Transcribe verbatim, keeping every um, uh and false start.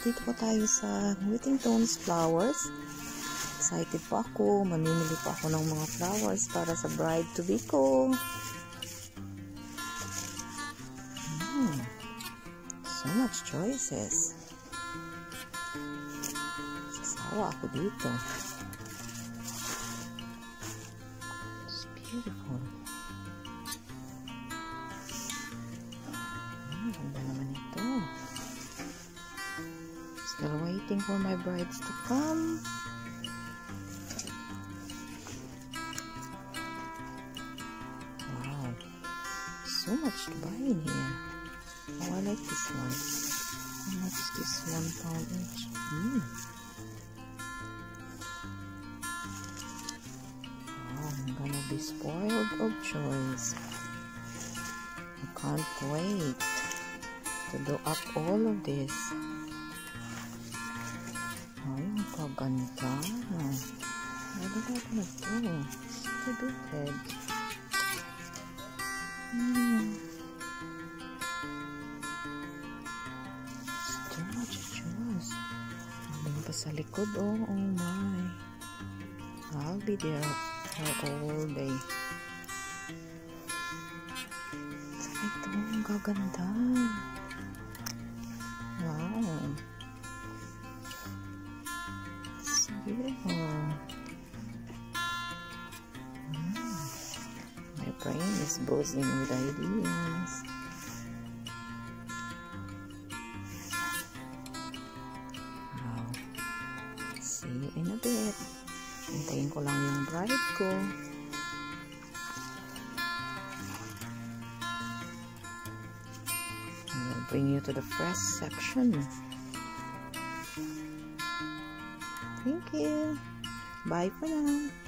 dito po tayo sa Whittington's Flowers. Excited po ako. Mamimili po ako ng mga flowers para sa bride-to-be ko. Hmm. So much choices. Sasawa ako dito. It's beautiful. Hmm, ganda naman ito. Still waiting for my brides to come. Wow. So much to buy in here. Oh, I like this one. How much is this one pound each? Hmm. Wow, I'm gonna be spoiled of choice. I can't wait to do up all of this. Ay, ang kaganda. Nalala ko na ito. Ito big. Hmm. It's too much choice. Hanggang pa sa likod, oh, oh my. I'll be there for all day. Saka ito, ang gaganda. Wow. It's beautiful. Mm. My brain is buzzing with ideas. Wow. See you in a bit. Hintayin ko lang yung bride ko. I will bring you to the fresh section. Thank you. Bye for now.